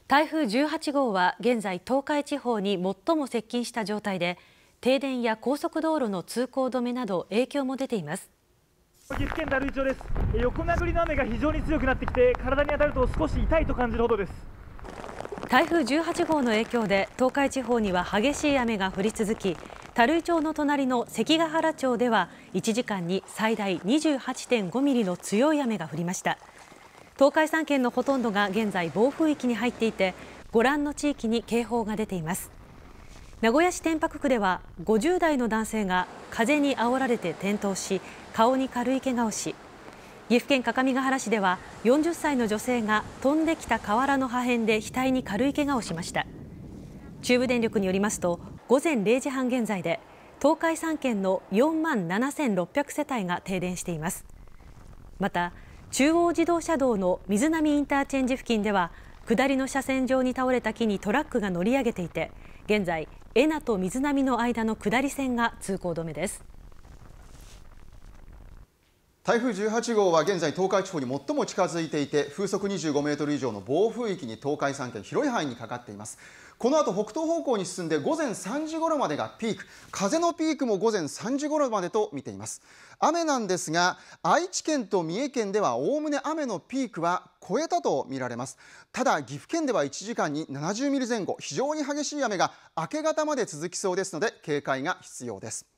台風18号は現在東海地方に最も接近した状態で、停電や高速道路の通行止めなど影響も出ています。 岐阜県垂井町です。横殴りの雨が非常に強くなってきて、体に当たると少し痛いと感じるほどです。 台風18号の影響で東海地方には激しい雨が降り続き、垂井町の隣の関ヶ原町では1時間に最大28.5ミリの強い雨が降りました。東海3県のほとんどが現在暴風域に入っていて、ご覧の地域に警報が出ています。名古屋市天白区では50代の男性が風に煽られて転倒し、顔に軽い怪我をし、岐阜県各務原市では40歳の女性が飛んできた瓦の破片で額に軽い怪我をしました。中部電力によりますと、午前0時半現在で東海3県の4万7600世帯が停電しています。また中央自動車道の水波インターチェンジ付近では、下りの車線上に倒れた木にトラックが乗り上げていて、現在恵那と水波の間の下り線が通行止めです。 台風18号は現在東海地方に最も近づいていて、風速25メートル以上の暴風域に東海3県広い範囲にかかっています。この後北東方向に進んで午前3時頃までがピーク、風のピークも午前3時頃までと見ています。雨なんですが、愛知県と三重県ではおおむね雨のピークは超えたと見られます。ただ岐阜県では1時間に70ミリ前後、非常に激しい雨が明け方まで続きそうですので警戒が必要です。